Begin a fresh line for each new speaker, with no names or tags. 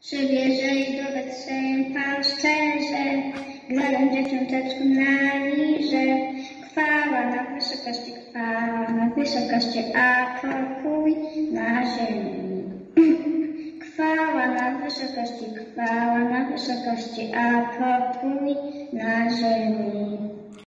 Przybierze i do Betlem pasterze, gladem dzieciąteczku na liże. Chwała na wysokości, a pokój na ziemi. Chwała na wysokości, a pokój na ziemi.